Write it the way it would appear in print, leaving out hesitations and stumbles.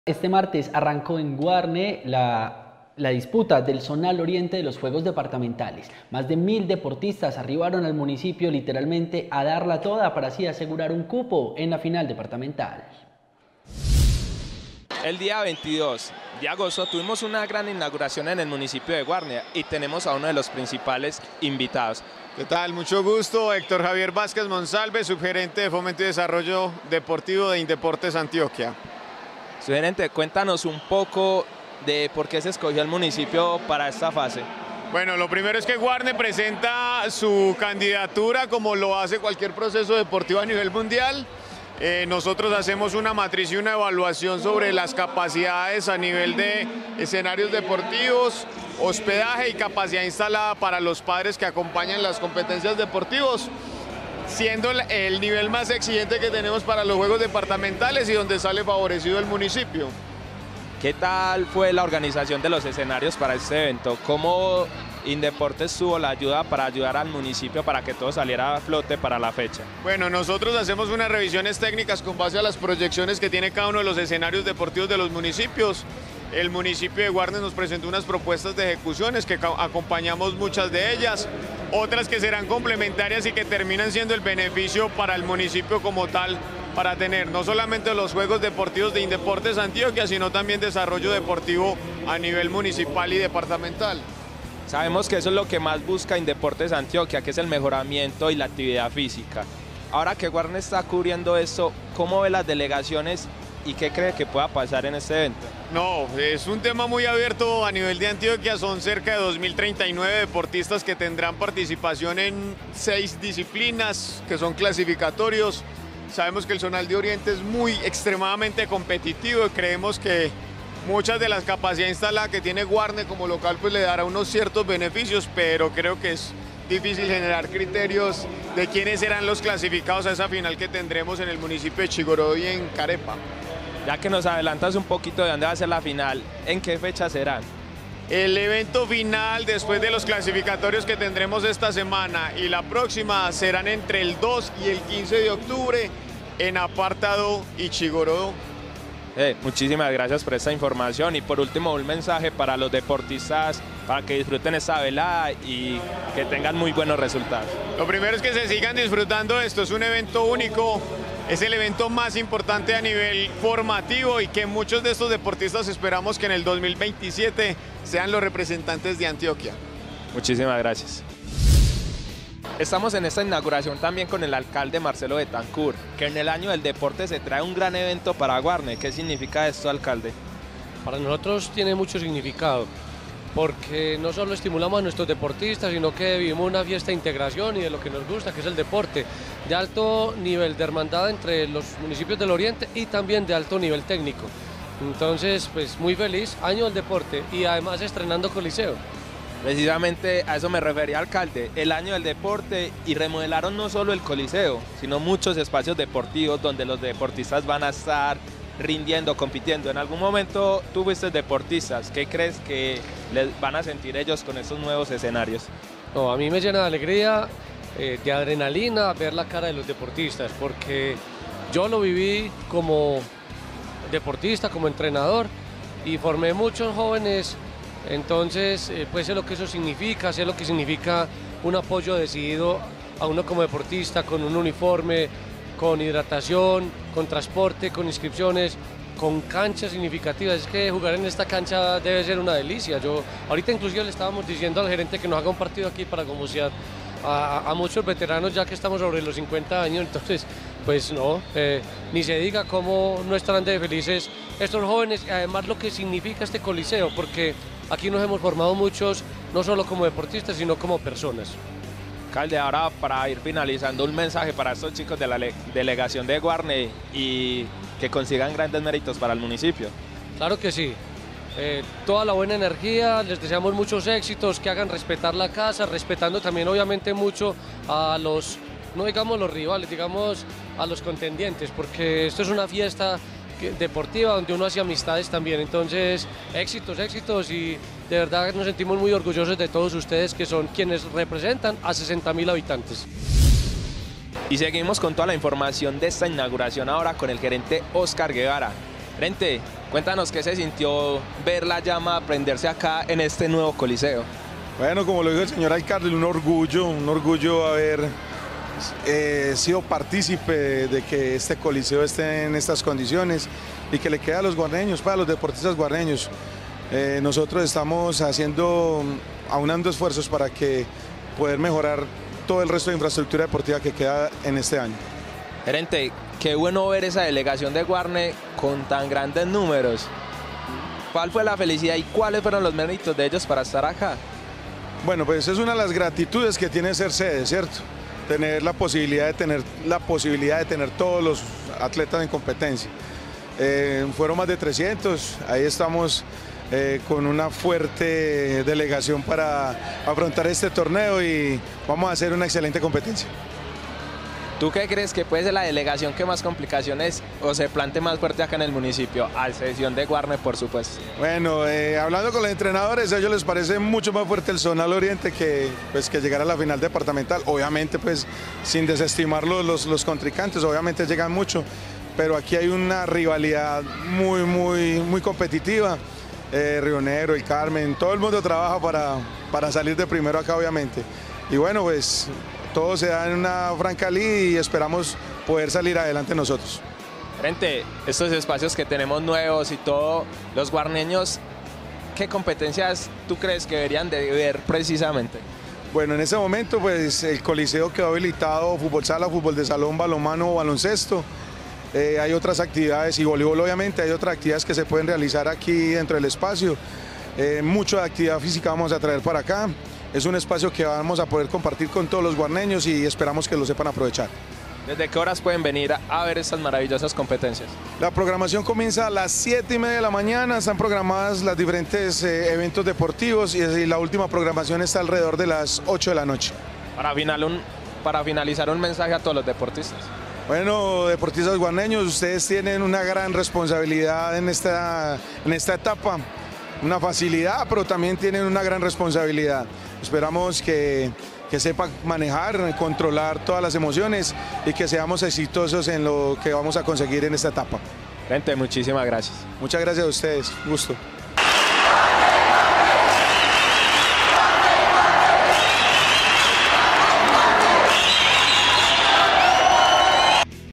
Este martes arrancó en Guarne la disputa del Zonal Oriente de los Juegos Departamentales. Más de 1000 deportistas arribaron al municipio literalmente a darla toda para así asegurar un cupo en la final departamental. El día 22 de agosto tuvimos una gran inauguración en el municipio de Guarne y tenemos a uno de los principales invitados. ¿Qué tal? Mucho gusto, Héctor Javier Vázquez Monsalve, subgerente de Fomento y Desarrollo Deportivo de Indeportes Antioquia. Su gerente, cuéntanos un poco de por qué se escogió el municipio para esta fase. Bueno, lo primero es que Guarne presenta su candidatura como lo hace cualquier proceso deportivo a nivel mundial. Nosotros hacemos una matriz y una evaluación sobre las capacidades a nivel de escenarios deportivos, hospedaje y capacidad instalada para los padres que acompañan las competencias deportivas, siendo el nivel más exigente que tenemos para los juegos departamentales y donde sale favorecido el municipio. ¿Qué tal fue la organización de los escenarios para este evento? ¿Cómo Indeportes tuvo la ayuda para ayudar al municipio para que todo saliera a flote para la fecha? Bueno, nosotros hacemos unas revisiones técnicas con base a las proyecciones que tiene cada uno de los escenarios deportivos de los municipios. El municipio de Guarne nos presentó unas propuestas de ejecuciones que acompañamos muchas de ellas, otras que serán complementarias y que terminan siendo el beneficio para el municipio como tal, para tener no solamente los Juegos Deportivos de Indeportes Antioquia, sino también desarrollo deportivo a nivel municipal y departamental. Sabemos que eso es lo que más busca Indeportes Antioquia, que es el mejoramiento y la actividad física. Ahora que Guarne está cubriendo esto, ¿cómo ve las delegaciones y qué cree que pueda pasar en este evento? No, es un tema muy abierto a nivel de Antioquia. Son cerca de 2039 deportistas que tendrán participación en 6 disciplinas que son clasificatorios. Sabemos que el Zonal de Oriente es muy extremadamente competitivo y creemos que muchas de las capacidades instaladas que tiene Guarne como local pues le dará unos ciertos beneficios, pero creo que es difícil generar criterios de quiénes serán los clasificados a esa final que tendremos en el municipio de Chigoró y en Carepa. Ya que nos adelantas un poquito de dónde va a ser la final, ¿en qué fecha serán? El evento final, después de los clasificatorios que tendremos esta semana y la próxima, serán entre el 2 y el 15 de octubre en Apartado y Chigoró. Muchísimas gracias por esta información y por último un mensaje para los deportistas para que disfruten esta velada y que tengan muy buenos resultados. Lo primero es que se sigan disfrutando de esto, es un evento único, es el evento más importante a nivel formativo y que muchos de estos deportistas esperamos que en el 2027 sean los representantes de Antioquia. Muchísimas gracias. Estamos en esta inauguración también con el alcalde Marcelo Betancur, que en el año del deporte se trae un gran evento para Guarne. ¿Qué significa esto, alcalde? Para nosotros tiene mucho significado, porque no solo estimulamos a nuestros deportistas, sino que vivimos una fiesta de integración y de lo que nos gusta, que es el deporte, de alto nivel de hermandad entre los municipios del Oriente y también de alto nivel técnico. Entonces, pues muy feliz, año del deporte y además estrenando Coliseo. Precisamente a eso me refería, alcalde, el año del deporte, y remodelaron no solo el Coliseo, sino muchos espacios deportivos donde los deportistas van a estar rindiendo, compitiendo. En algún momento tú fuiste deportistas, ¿qué crees que les van a sentir ellos con estos nuevos escenarios? No, a mí me llena de alegría, de adrenalina ver la cara de los deportistas, porque yo lo viví como deportista, como entrenador, y formé muchos jóvenes. Entonces, pues sé lo que eso significa, sé lo que significa un apoyo decidido a uno como deportista, con un uniforme, con hidratación, con transporte, con inscripciones, con canchas significativas. Es que jugar en esta cancha debe ser una delicia. Ahorita inclusive le estábamos diciendo al gerente que nos haga un partido aquí para convocar a muchos veteranos, ya que estamos sobre los 50 años, entonces pues no, ni se diga cómo no estarán de felices estos jóvenes, y además lo que significa este coliseo, porque aquí nos hemos formado muchos, no solo como deportistas, sino como personas. Alcalde, ahora para ir finalizando, un mensaje para estos chicos de la delegación de Guarne y que consigan grandes méritos para el municipio. Claro que sí. Toda la buena energía, les deseamos muchos éxitos, que hagan respetar la casa, respetando también obviamente mucho a los, no digamos los rivales, digamos a los contendientes, porque esto es una fiesta deportiva donde uno hace amistades también. Entonces, éxitos, éxitos, y de verdad nos sentimos muy orgullosos de todos ustedes, que son quienes representan a 60.000 habitantes. Y seguimos con toda la información de esta inauguración ahora con el gerente Oscar Guevara. Frente, cuéntanos qué se sintió ver la llama prenderse acá en este nuevo coliseo. Bueno, como lo dijo el señor alcalde, un orgullo haber sido partícipe de que este coliseo esté en estas condiciones y que le quede a los guarneños, para los deportistas guarneños. Nosotros estamos aunando esfuerzos para que poder mejorar todo el resto de infraestructura deportiva que queda en este año. Gerente, qué bueno ver esa delegación de Guarne con tan grandes números. ¿Cuál fue la felicidad y cuáles fueron los méritos de ellos para estar acá? Bueno, pues es una de las gratitudes que tiene ser sede, ¿cierto? Tener la posibilidad de tener todos los atletas en competencia. Fueron más de 300, ahí estamos con una fuerte delegación para afrontar este torneo y vamos a hacer una excelente competencia. ¿Tú qué crees que puede ser la delegación que más complicaciones o se plante más fuerte acá en el municipio? A excepción de Guarne, por supuesto. Bueno, hablando con los entrenadores, a ellos les parece mucho más fuerte el Zonal Oriente que llegar a la final departamental. Obviamente, pues, sin desestimar los contrincantes, obviamente llegan mucho, pero aquí hay una rivalidad muy competitiva. Río Negro, el Carmen, todo el mundo trabaja para salir de primero acá, obviamente. Y bueno, pues todo se da en una franca lid y esperamos poder salir adelante nosotros. Frente, estos espacios que tenemos nuevos y todo, los guarneños, ¿qué competencias tú crees que deberían de ver precisamente? Bueno, en ese momento pues el coliseo quedó habilitado, fútbol sala, fútbol de salón, balonmano, baloncesto. Hay otras actividades y voleibol obviamente, hay otras actividades que se pueden realizar aquí dentro del espacio. Mucha actividad física vamos a traer para acá. Es un espacio que vamos a poder compartir con todos los guarneños y esperamos que lo sepan aprovechar. ¿Desde qué horas pueden venir a ver estas maravillosas competencias? La programación comienza a las 7:30 de la mañana, están programadas los diferentes eventos deportivos y la última programación está alrededor de las 8 de la noche. Para finalizar, un mensaje a todos los deportistas. Bueno, deportistas guarneños, ustedes tienen una gran responsabilidad en esta etapa, una facilidad, pero también tienen una gran responsabilidad. Esperamos que sepan manejar, controlar todas las emociones y que seamos exitosos en lo que vamos a conseguir en esta etapa. Gente, muchísimas gracias. Muchas gracias a ustedes, gusto.